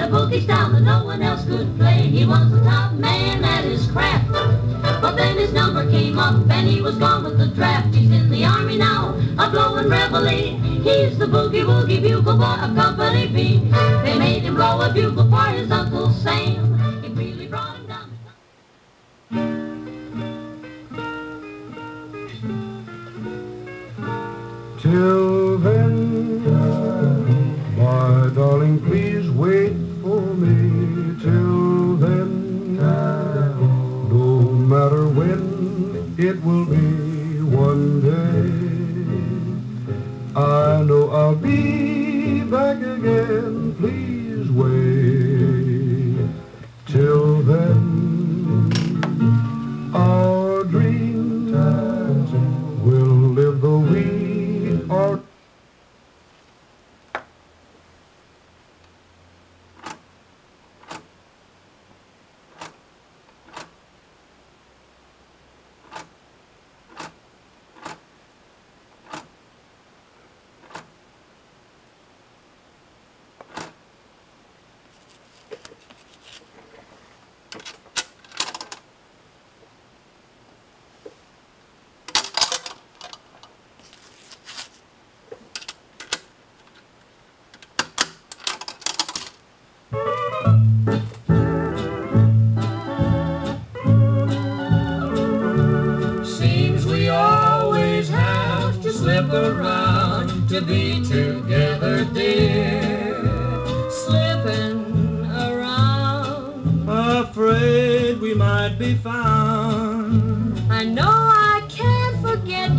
boogie style that no one else could play. He was the top man at his craft. But then his number came up and he was gone with the draft. He's in the army now, a blowing reveille. He's the boogie-woogie bugle boy of Company B. They made him blow a bugle for his Uncle Sam. It really brought him down. Till then, my darling, please wait for me. Till then, no matter when it will be, one day I know I'll be back again. Please wait. Till then, our dreams will live though we are. Slip around to be together, dear. Slipping around, afraid we might be found. I know I can't forget